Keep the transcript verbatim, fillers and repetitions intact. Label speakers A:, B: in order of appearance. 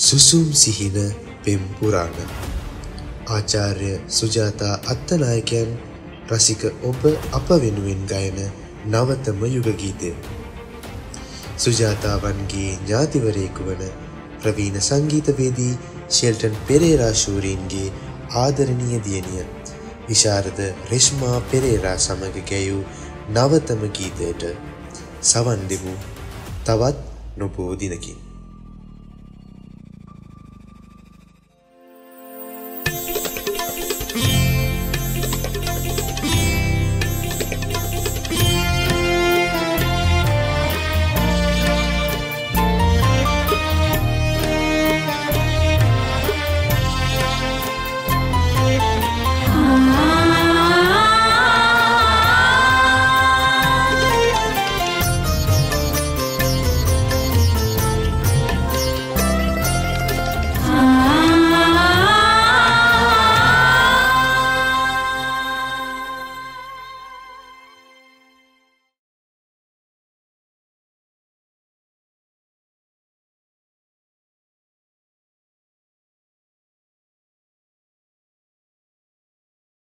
A: සුසුම් සිහින පෙම් පුරාණ ආචාර්ය සුජාතා අත්තනායකයන් රසික ඔබ අප වෙනුවෙන් ගයන නවතම යුග ගීතය. සුජාතාවන්ගේ ඥාතිවරයෙකු වන ප්‍රවීණ සංගීතවේදී ෂෙල්ටන් පෙරේරා ශූරීන්ගේ ආදරණීය දියණිය විශාරද රෙෂ්මා පෙරේරා සමග ගැයූ නවතම ගීතයට සවන් දෙමු තවත් නොබෝ දිනකින්.